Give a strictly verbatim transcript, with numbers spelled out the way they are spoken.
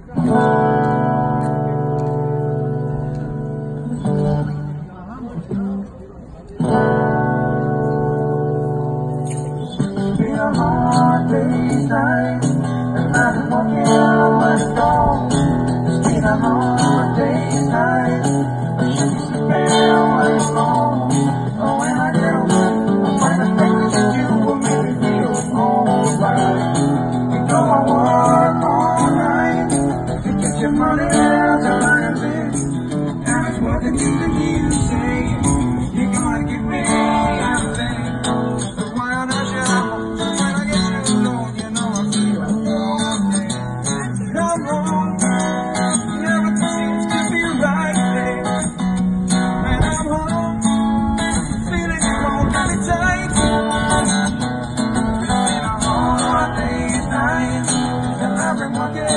been a hard day's night, and I've been walking out my door. It's been a hard day's night, but she used to bear one alone. Oh, when I get home, I find a thing that you will make me feel alright. You know I work all night to get your money out to earn it, and it's worth it to hear you say you're gonna get me out of there. But why not you? Walking